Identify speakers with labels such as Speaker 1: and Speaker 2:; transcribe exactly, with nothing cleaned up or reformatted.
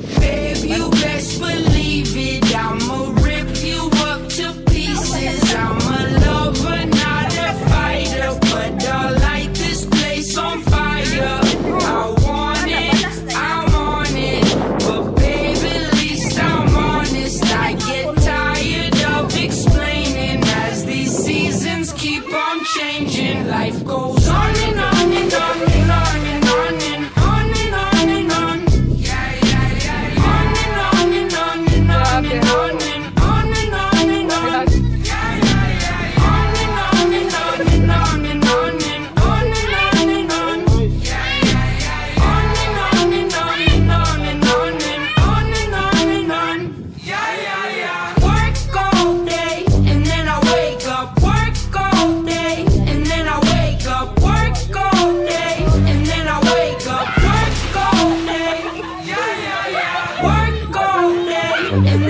Speaker 1: Babe, you best believe it. I'ma rip you up to pieces. I'm a lover, not a fighter, but I light this place on fire. I want it, I'm on it, but baby, at least I'm honest. I get tired of explaining as these seasons keep on changing. Life goes on and on and on and on and on and on and on and on. Yeah, yeah, yeah, yeah. On and on and on and on and on and on and on and on. Yeah, yeah, yeah. On and on and on and on and on and on and on and on. Yeah, yeah, yeah. On and on and on and on and on and on and on and on. Yeah, yeah, yeah. Work all day and then I wake up. Work all day and then I wake up. Work all day and then I wake up. Work all day. Yeah, yeah, yeah. Work all day and